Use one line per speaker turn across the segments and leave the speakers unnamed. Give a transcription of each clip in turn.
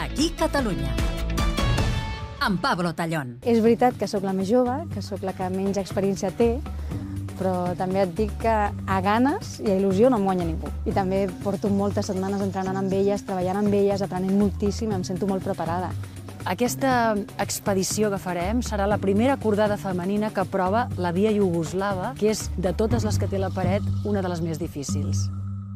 Aquí Catalunya. Amb Pablo Tallón.
És veritat que sóc la més jove, que sóc la que menys experiència té, però també et dic que a ganes i a il·lusió no em guanya ningú. I també porto moltes setmanes entrenant amb elles, treballant amb elles, aprenent moltíssim, em sento molt preparada.
Aquesta expedició que farem serà la primera cordada femenina que prova la via iugoslava, que és, de totes les que té la paret, una de les més difícils.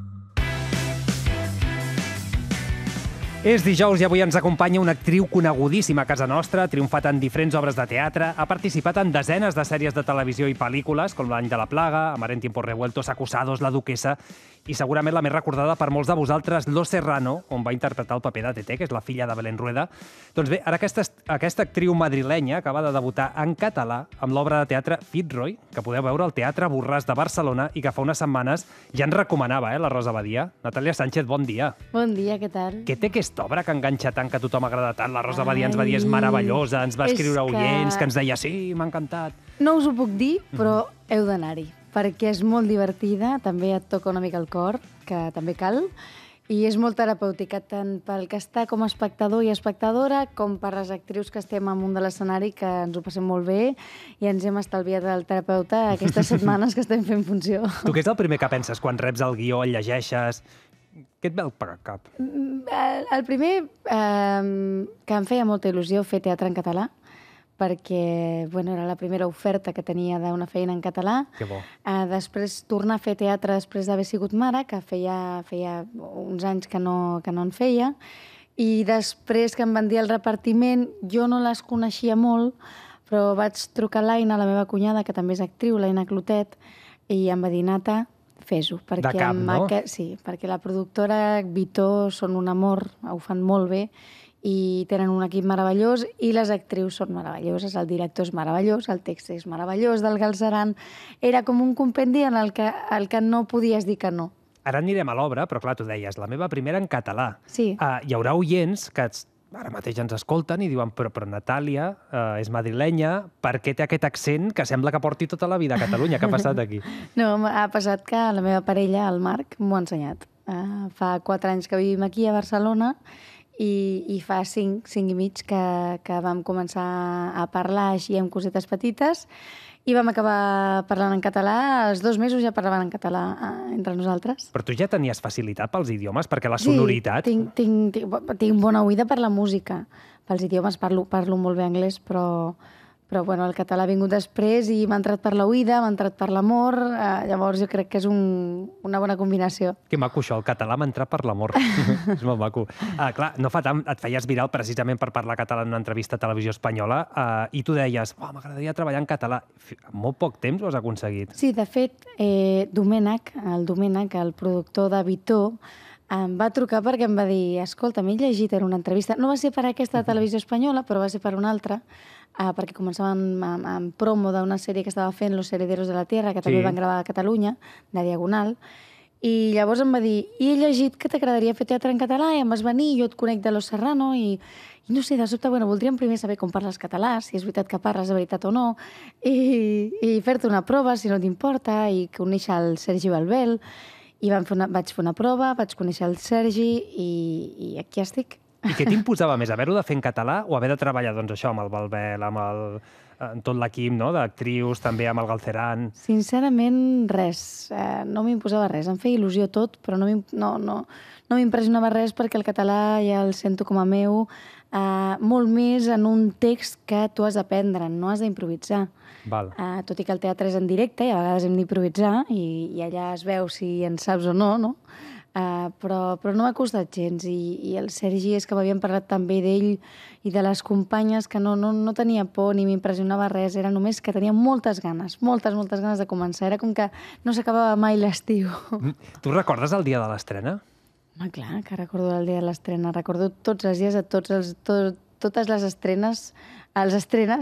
És dijous i avui ens acompanya una actriu conegudíssima a casa nostra, ha triomfat en diferents obres de teatre, ha participat en desenes de sèries de televisió i pel·lícules, com L'any de la plaga, Amar en tiempos revueltos, Acusados, La duquesa, i segurament la més recordada per molts de vosaltres, Los Serrano, on va interpretar el paper de Tete, que és la filla de Belén Rueda. Doncs bé, ara aquesta actriu madrilenya acaba de debutar en català amb l'obra de teatre Fitzroy, que podeu veure al Teatre Borràs de Barcelona i que fa unes setmanes ja ens recomanava, la Rosa Badia. Natàlia Sánchez, bon dia.
Bon dia, què tal?
Què té aquesta obra que enganxa tant, que a tothom agrada tant? La Rosa Badia ens va dir és meravellosa, ens va escriure oients, que ens deia sí, m'ha encantat.
No us ho puc dir, però heu d'anar-hi, perquè és molt divertida, també et toca una mica el cor, que també cal, i és molt terapèutica, tant pel que està com a espectador i espectadora, com per les actrius que estem amunt de l'escenari, que ens ho passem molt bé, i ens hem estalviat el terapeuta aquestes setmanes que estem fent funció.
Tu què és el primer que penses quan reps el guió, el llegeixes? Què et ve al cap?
El primer, que em feia molta il·lusió fer teatre en català, perquè era la primera oferta que tenia d'una feina en català.
Que bo.
Després tornar a fer teatre després d'haver sigut mare, que feia uns anys que no en feia, i després que em van dir el repartiment, jo no les coneixia molt, però vaig trucar a l'Aina, la meva cunyada, que també és actriu, l'Aina Clotet, i em va dir, Nata, fes-ho.
De cap, no?
Sí, perquè la productora, Vitó, són un amor, ho fan molt bé, i tenen un equip meravellós i les actrius són meravelloses, el director és meravellós, el text és meravellós, del Galceran. Era com un compendi en el que no podies dir que no.
Ara anirem a l'obra, però clar, tu deies, la meva primera en català.
Sí.
Hi haurà oients que ara mateix ens escolten i diuen però Natàlia és madrilenya, per què té aquest accent que sembla que porti tota la vida a Catalunya? Què ha passat aquí?
No, ha passat que la meva parella, el Marc, m'ho ha ensenyat. Fa 4 anys que vivim aquí a Barcelona i fa 5 i mig que vam començar a parlar així amb cosetes petites i vam acabar parlant en català. Als 2 mesos ja parlaven en català entre nosaltres.
Però tu ja tenies facilitat pels idiomes, perquè la sonoritat...
Sí, tinc bona oïda per la música. Pels idiomes parlo molt bé anglès, però el català ha vingut després i m'ha entrat per l'oïda, m'ha entrat per l'amor, llavors jo crec que és una bona combinació.
Que maco això, el català m'ha entrat per l'amor. És molt maco. Clar, no fa tant, et feies viral precisament per parlar català en una entrevista a Televisió Espanyola i tu deies, m'agradaria treballar en català. En molt poc temps ho has aconseguit.
Sí, de fet, Domènec, el productor de Vitó, em va trucar perquè em va dir, escolta, m'he llegit en una entrevista, no va ser per aquesta Televisió Espanyola, però va ser per una altra, perquè començaven amb promo d'una sèrie que estava fent, Los Herederos de la Tierra, que també van gravar a Catalunya, de Diagonal, i llavors em va dir, he llegit que t'agradaria fer teatre en català, i em vas venir, jo et conec de Los Serrano, i no sé, de sobte, voldríem primer saber com parles català, si és veritat que parles de veritat o no, i fer-te una prova, si no t'importa, i conèixer el Sergi Balbel, i vaig fer una prova, vaig conèixer el Sergi i aquí estic.
I què t'imposava més, haver-ho de fer en català o haver de treballar, doncs això, amb el Balbel, amb tot l'equip, no?, d'actrius, també amb el Galceran?
Sincerament, res. No m'imposava res. Em feia il·lusió tot, però no m'impressionava res perquè el català ja el sento com a meu, molt més en un text que tu has d'aprendre, no has d'improvisar. Tot i que el teatre és en directe i a vegades hem d'improvisar i allà es veu si en saps o no, no? Però no m'ha costat gens i el Sergi és que m'havien parlat també d'ell i de les companyes que no tenia por ni m'impressionava res, era només que tenia moltes ganes de començar, era com que no s'acabava mai l'estiu.
Tu recordes el dia de l'estrena?
Home, clar, que recordo el dia de l'estrena, recordo tots els dies, totes les estrenes, les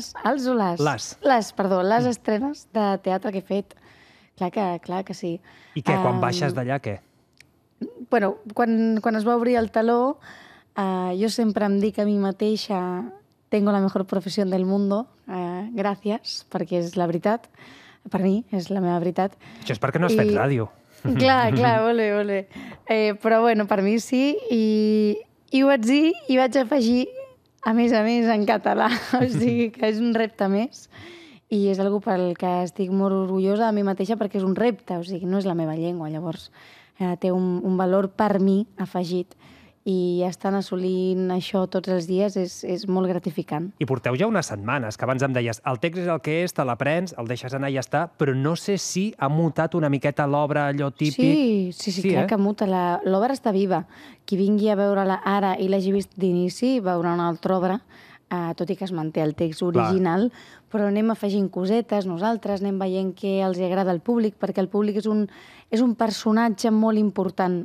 estrenes de teatre que he fet. Clar que sí.
I què, quan baixes d'allà, què?
Bueno, quan es va obrir el teló, jo sempre em dic a mi mateixa tengo la mejor profesión del mundo, gràcies, perquè és la veritat, per mi és la meva veritat.
Això és perquè no has fet ràdio.
Clar, ole. Però bueno, per mi sí, I ho vaig dir i vaig afegir, a més, en català. O sigui, que és un repte més. I és algo pel que estic molt orgullosa de mi mateixa perquè és un repte, o sigui, no és la meva llengua, llavors té un valor per mi afegit. I estan assolint això tots els dies és molt gratificant.
I porteu ja unes setmanes, que abans em deies el text és el que és, te l'aprens, el deixes anar i ja està, però no sé si ha mutat una miqueta l'obra, allò típic...
Sí, clar que muta. L'obra està viva. Qui vingui a veure-la ara i l'hagi vist d'inici veurà una altra obra, tot i que es manté el text original, però anem afegint cosetes nosaltres, anem veient què els agrada al públic, perquè el públic és un personatge molt important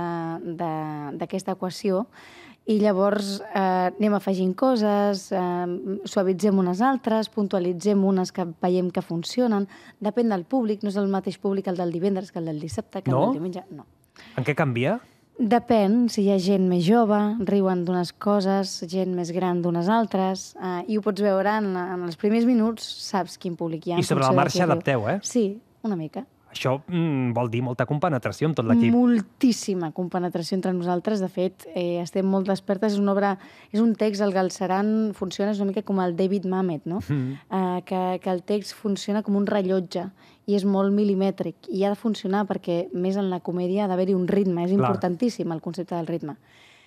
d'aquesta equació, i llavors anem afegint coses, suavitzem unes altres, puntualitzem unes que veiem que funcionen, depèn del públic, no és el mateix públic el del divendres que el del dissabte, que el del diumenge, no.
En què canvia?
Depèn, si hi ha gent més jove, riuen d'unes coses, gent més gran d'unes altres, i ho pots veure en els primers minuts, saps quin públic hi ha.
I sobre la marxa adapteu, eh?
Sí, una mica.
Això vol dir molta compenetració amb tot l'equip.
Moltíssima compenetració entre nosaltres. De fet, estem molt despertes. És una obra, és un text, el Galceran funciona una mica com el David Mamet, no? Que el text funciona com un rellotge i és molt milimètric. I ha de funcionar perquè, més en la comèdia, ha d'haver-hi un ritme. És importantíssim el concepte del ritme.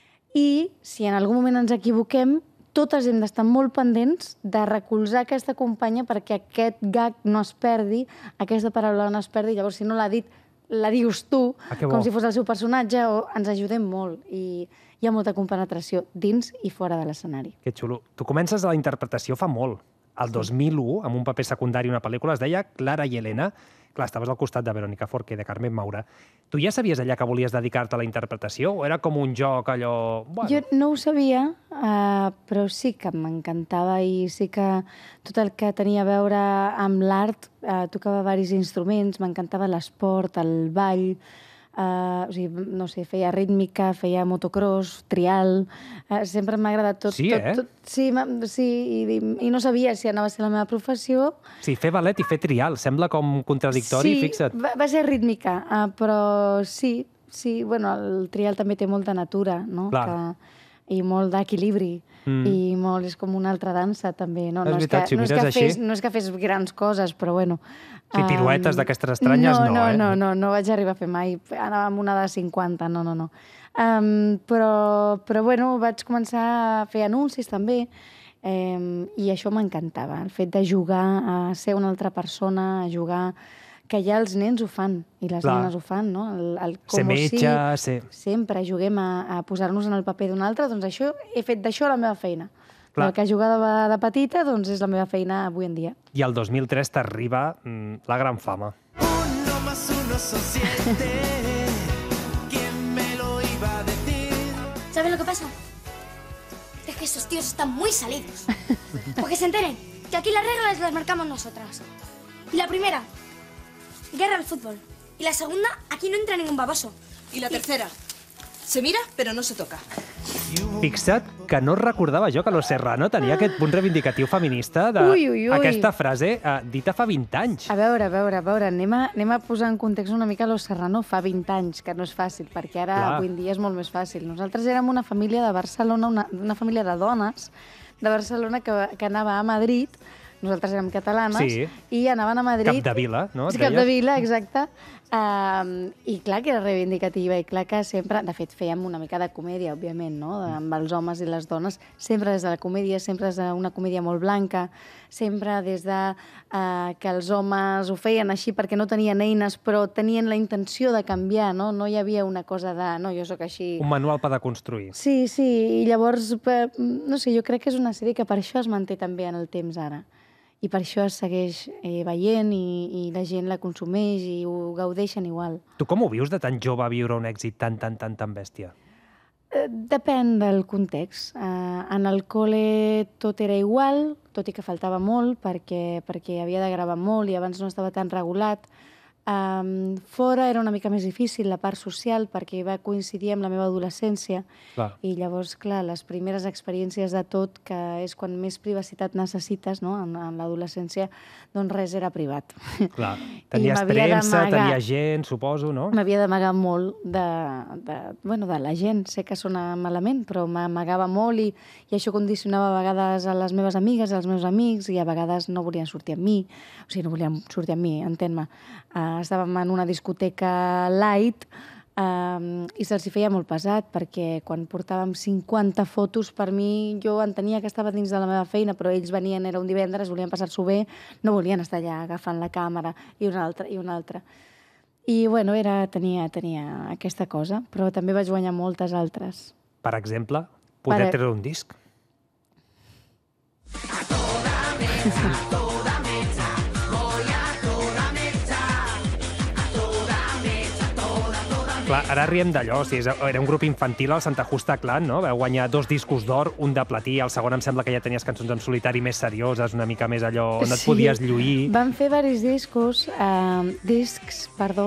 I si en algun moment ens equivoquem, totes hem d'estar molt pendents de recolzar aquesta companya perquè aquest gag no es perdi, aquesta paraula no es perdi, llavors si no l'ha dit, la dius tu, com si fos el seu personatge, o ens ajudem molt. I hi ha molta compenetració dins i fora de l'escenari.
Que xulo. Tu comences a la interpretació fa molt. El 2001, amb un paper secundari a una pel·lícula, es deia Clara i Helena. Clar, estaves al costat de Verónica Forqué, de Carmen Maura. Tu ja sabies allà que volies dedicar-te a la interpretació? O era com un joc, allò... Bueno...
Jo no ho sabia, però sí que m'encantava i sí que tot el que tenia a veure amb l'art, tocava diversos instruments, m'encantava l'esport, el ball, o sigui, no sé, feia rítmica, feia motocross, trial, sempre m'ha agradat tot.
Sí,
Sí, i no sabia si anava a ser la meva professió.
Sí, fer ballet i fer trial, sembla com contradictori, fixa't.
Sí, va ser rítmica, però sí, bueno, el trial també té molta natura, no?
Clar.
I molt d'equilibri, i molt, és com una altra dansa, també. No,
és veritat, si ho mires així...
No és que fes grans coses, però bueno...
Sí, piruetes d'aquestes estranyes
No vaig arribar a fer mai. Anava amb una de 50, no. Però bueno, vaig començar a fer anuncis també, i això m'encantava, el fet de jugar a ser una altra persona, a jugar... que ja els nens ho fan, i les nenes ho fan, no?
Ser metge, ser...
Sempre juguem a posar-nos en el paper d'un altre, doncs això, he fet d'això la meva feina. El que jugava de petita, doncs és la meva feina avui en dia.
I el 2003 t'arriba la gran fama.
1 más 1 son 7. ¿Quién me lo iba a decir?
¿Sabes lo que pasa? Es que esos tíos están muy salidos. Porque se enteren que aquí las reglas las marcamos nosotras. Y la primera, guerra al fútbol. Y la segunda, aquí no entra ningún baboso.
Y la tercera, se mira pero no se toca.
Fixa't que no recordava jo que Los Serrano tenia aquest punt reivindicatiu feminista d'aquesta frase dita fa 20 anys.
A veure, anem a posar en context una mica Los Serrano fa 20 anys, que no és fàcil, perquè ara avui en dia és molt més fàcil. Nosaltres érem una família de Barcelona, una família de dones de Barcelona que anava a Madrid. Nosaltres érem catalanes i anaven a Madrid...
Capdevila, no?
Capdevila, exacte. I clar que era reivindicativa i clar que sempre... De fet, fèiem una mica de comèdia, òbviament, no? Amb els homes i les dones. Sempre des de la comèdia, sempre des d'una comèdia molt blanca, sempre des de que els homes ho feien així perquè no tenien eines, però tenien la intenció de canviar, no? No hi havia una cosa de... No, jo sóc així...
Un manual per deconstruir.
Sí, i llavors, no sé, jo crec que és una sèrie que per això es manté també en el temps ara. I per això es segueix veient i la gent la consumeix i ho gaudeixen igual.
Tu com ho vius de tan jove viure un èxit tan bèstia?
Depèn del context. En el col·le tot era igual, tot i que faltava molt perquè havia de gravar molt i abans no estava tan regulat. Fora era una mica més difícil la part social perquè va coincidir amb la meva adolescència i llavors, clar, les primeres experiències de tot, que és quan més privacitat necessites, no? En l'adolescència, doncs res era privat.
Clar, tenies premsa, tenies gent, suposo, no?
M'havia d'amagar molt de la gent. Sé que sona malament, però m'amagava molt i això condicionava a vegades a les meves amigues, als meus amics, i a vegades no volien sortir amb mi. O sigui, no volien sortir amb mi, entén-me. Estàvem en una discoteca light i se'ls feia molt pesat perquè quan portàvem 50 fotos, per mi, jo entenia que estava dins de la meva feina, però ells venien, era un divendres, volien passar-s'ho bé, no volien estar allà agafant la càmera i una altra i una altra. I, bueno, tenia aquesta cosa, però també vaig guanyar moltes altres.
Per exemple, poder treure un disc. Clar, ara riem d'allò, era un grup infantil al Santa Justa Clan, no? Vau guanyar 2 discos d'or, un de platí, el segon em sembla que ja tenies cançons en solitari més serioses, una mica més allò on et podies lluir.
Vam fer diversos discs,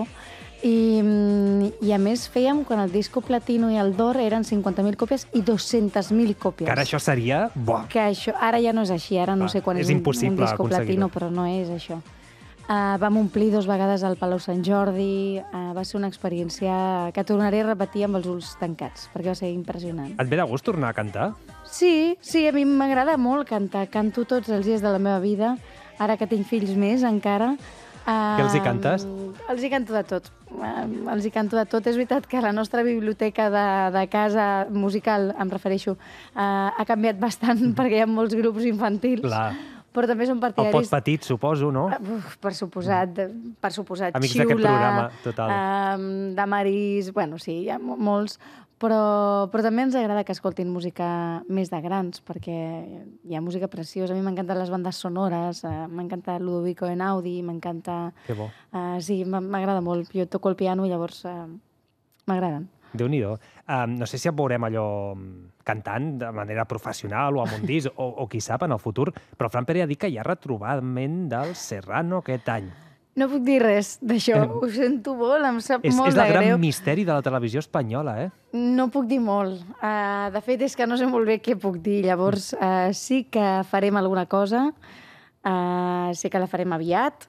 i a més fèiem, quan el disco platino i el d'or eren 50.000 còpies i 200.000 còpies.
Que ara això seria...
Que això, ara ja no és així, ara no sé quan és un disco platino, però no és això. Vam omplir 2 vegades al Palau Sant Jordi, va ser una experiència que tornaré a repetir amb els ulls tancats, perquè va ser impressionant.
Et ve de gust tornar a cantar?
Sí, a mi m'agrada molt cantar. Canto tots els dies de la meva vida, ara que tinc fills més encara.
Què els hi cantes?
Els hi canto de tot. És veritat que la nostra biblioteca de casa musical, em refereixo, ha canviat bastant perquè hi ha molts grups infantils.
Clar.
Però també són partidaris...
El Pot Petit, suposo, no?
Per suposat.
Amics
Xiula,
d'aquest programa, total.
Damaris, bueno, sí, hi ha molts, però també ens agrada que escoltin música més de grans, perquè hi ha música preciosa. A mi m'encanten les bandes sonores, m'encanta Ludovico Einaudi, m'encanta...
Que bo.
Sí, m'agrada molt. Jo toco el piano, llavors m'agraden.
Déu-n'hi-do. No sé si et veurem allò cantant de manera professional o amb un disc, o qui sap, en el futur, però Fran Pere ha dit que hi ha retrobament del Serrano aquest any.
No puc dir res d'això, ho sento molt, em sap molt de greu.
És el gran misteri de la televisió espanyola, eh?
No puc dir molt. De fet, és que no sé molt bé què puc dir. Llavors, sí que farem alguna cosa, sé que la farem aviat.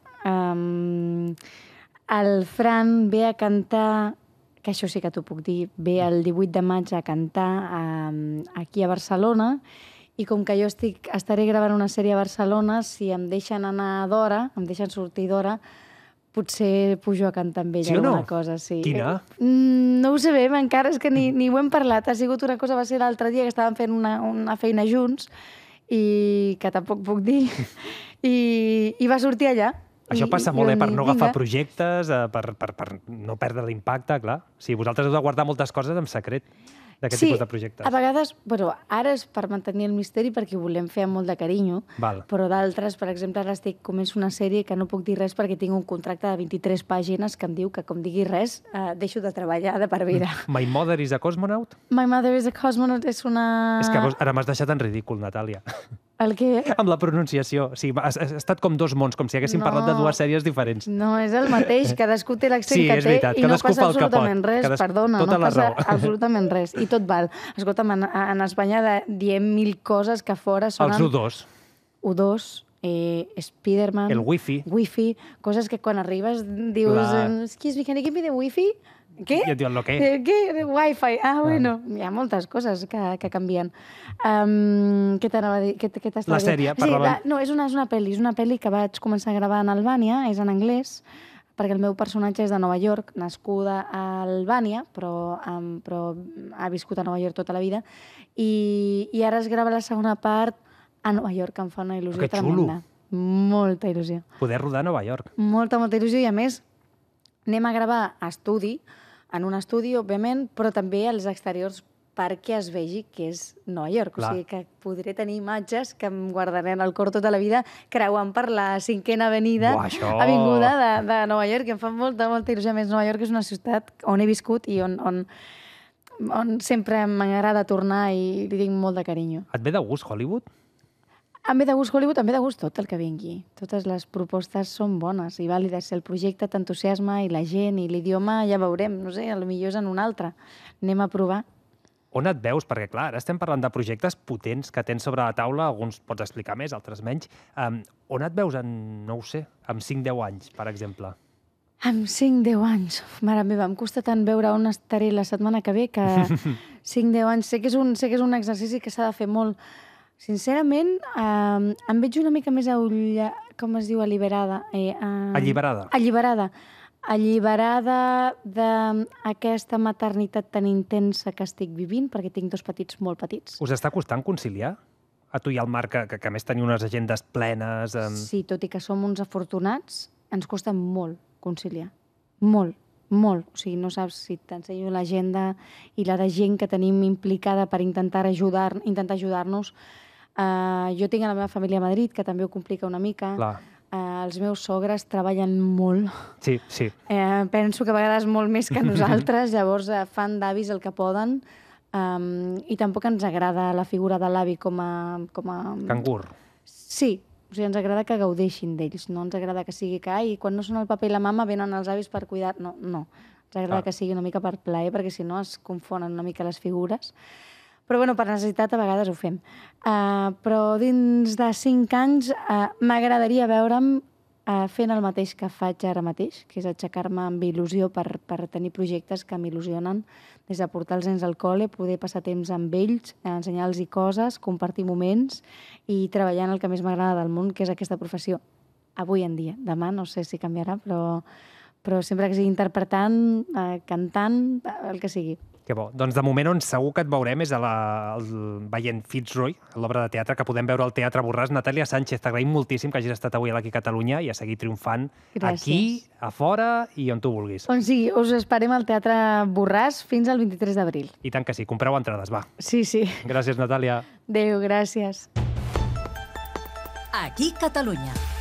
El Fran ve a cantar, que això sí que t'ho puc dir, ve el 18 de maig a cantar aquí a Barcelona, i com que jo estaré gravant una sèrie a Barcelona, si em deixen anar d'hora, em deixen sortir d'hora, potser pujo a cantar amb ell alguna cosa. Sí.
Quina?
No ho sabem encara, és que ni ho hem parlat. Ha sigut una cosa, va ser l'altre dia que estàvem fent una feina junts, i que tampoc puc dir, i va sortir allà.
Això passa molt, per no agafar projectes, per no perdre l'impacte, clar. Sí, vosaltres heu de guardar moltes coses en secret d'aquest tipus de projectes.
Sí, a vegades, ara és per mantenir el misteri perquè ho volem fer amb molt de carinyo, però d'altres, per exemple, ara començo una sèrie que no puc dir res perquè tinc un contracte de 23 pàgines que em diu que, com digui res, deixo de treballar de per vida.
My Mother is a Cosmonaut?
My Mother is a Cosmonaut és una...
És que ara m'has deixat en ridícul, Natàlia.
El què?
Amb la pronunciació. Sí, ha estat com 2 mons, com si haguéssim parlat de 2 sèries diferents.
No, és el mateix. Cadascú té l'accent que té i no passa absolutament res. Perdona, no passa absolutament res. I tot val. Escolta'm, en Espanya diem 1000 coses que fora sonen...
Els U2.
U2, Spiderman...
El Wi-Fi.
Wi-Fi, coses que quan arribes dius... Excuse me, can you give me the Wi-Fi? Què?
I et diuen, què?
Què? Wi-Fi. Bueno, hi ha moltes coses que canvien. Què t'anava a dir?
La sèrie, parlàvem.
No, és una pel·li que vaig començar a gravar en Albània, és en anglès, perquè el meu personatge és de Nova York, nascuda a Albània, però ha viscut a Nova York tota la vida, i ara es grava la segona part a Nova York, que em fa una il·lusió tremenda. Molta il·lusió.
Poder rodar a Nova York.
Molta il·lusió, i a més anem a gravar a estudi, en un estudi, òbviament, però també als exteriors perquè es vegi que és Nova York. O sigui que podré tenir imatges que em guardaran al cor tota la vida creuant per la 5ª avinguda de Nova York, que em fa molta il·lusió. A més, Nova York és una ciutat on he viscut i on sempre m'agrada tornar i li tinc molt de carinyo.
Et ve de gust Hollywood?
Em ve de gust Hollywood, em ve de gust tot el que vingui. Totes les propostes són bones i vàlides. Si el projecte t'entusiasma i la gent i l'idioma ja veurem, no sé, potser és en un altre. Anem a provar.
On et veus? Perquè, clar, ara estem parlant de projectes potents que tens sobre la taula, alguns pots explicar més, altres menys. On et veus en, no ho sé, en 5-10 anys, per exemple?
Amb 5-10 anys. Mare meva, em costa tant veure on estaré la setmana que ve que 5-10 anys. Sé que és un exercici que s'ha de fer molt. Sincerament, em veig una mica més com es diu, alliberada.
Alliberada.
Alliberada d'aquesta maternitat tan intensa que estic vivint, perquè tinc 2 petits molt petits.
Us està costant conciliar? A tu i al Marc, que a més teniu unes agendes plenes...
Sí, tot i que som uns afortunats, ens costa molt conciliar. Molt, molt. O sigui, no saps si t'ensenyo l'agenda i la de gent que tenim implicada per intentar ajudar-nos. Jo tinc a la meva família a Madrid, que també ho complica una mica.
Clar.
Els meus sogres treballen molt.
Sí.
Penso que a vegades molt més que nosaltres, llavors fan d'avis el que poden i tampoc ens agrada la figura de l'avi com a...
Cangur.
Sí, o sigui, ens agrada que gaudeixin d'ells, no ens agrada que sigui que quan no són el papa i la mama venen els avis per cuidar... No. Ens agrada que sigui una mica per plaer, perquè si no es confonen una mica les figures. Però bueno, per necessitat a vegades ho fem. Però dins de 5 anys m'agradaria veure'm fent el mateix que faig ara mateix, que és aixecar-me amb il·lusió per tenir projectes que m'il·lusionen, des de portar els nens al col·le, poder passar temps amb ells, ensenyar-los coses, compartir moments i treballar en el que més m'agrada del món, que és aquesta professió. Avui en dia. Demà no sé si canviarà, però sempre que sigui interpretant, cantant, el que sigui.
Que bo. Doncs de moment on segur que et veurem és veient Fitzroy, l'obra de teatre que podem veure al Teatre Borràs. Natàlia Sánchez, t'agraïm moltíssim que hagis estat avui aquí a Catalunya i a seguir triomfant. Gràcies. Aquí, a fora i on tu vulguis.
On sigui, us esperem al Teatre Borràs fins al 23 d'abril.
I tant que sí, compreu entrades, va.
Sí.
Gràcies, Natàlia.
Adéu, gràcies.
Aquí Catalunya.